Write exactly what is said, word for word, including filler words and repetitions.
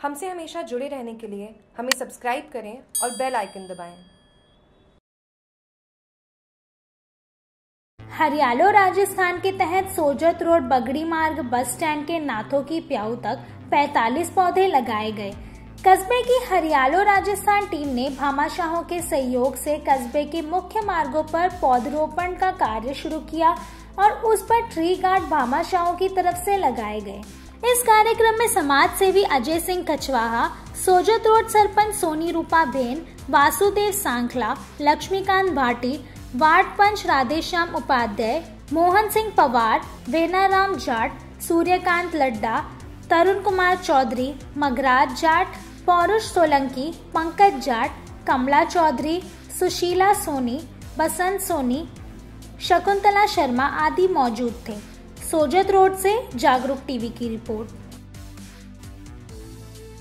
हमसे हमेशा जुड़े रहने के लिए हमें सब्सक्राइब करें और बेल आइकन दबाएं। हरियालो राजस्थान के तहत सोजत रोड बगड़ी मार्ग बस स्टैंड के नाथों की प्याऊ तक पैंतालीस पौधे लगाए गए। कस्बे की हरियालो राजस्थान टीम ने भामाशाहों के सहयोग से कस्बे के मुख्य मार्गों पर पौधरोपण का कार्य शुरू किया और उस पर ट्री गार्ड भामाशाहों की तरफ से लगाए गए। इस कार्यक्रम में समाज सेवी अजय सिंह कछवाहा, सोजत रोड सरपंच सोनी रूपा भेन, वासुदेव सांखला, लक्ष्मीकांत भाटी, वार्ड पंच राधेश्याम उपाध्याय, मोहन सिंह पवार, वेनाराम जाट, सूर्यकांत लड्डा, तरुण कुमार चौधरी, मगराज जाट, पौरुष सोलंकी, पंकज जाट, कमला चौधरी, सुशीला सोनी, बसंत सोनी, शकुंतला शर्मा आदि मौजूद थे। सोजत रोड से जागरूक टीवी की रिपोर्ट।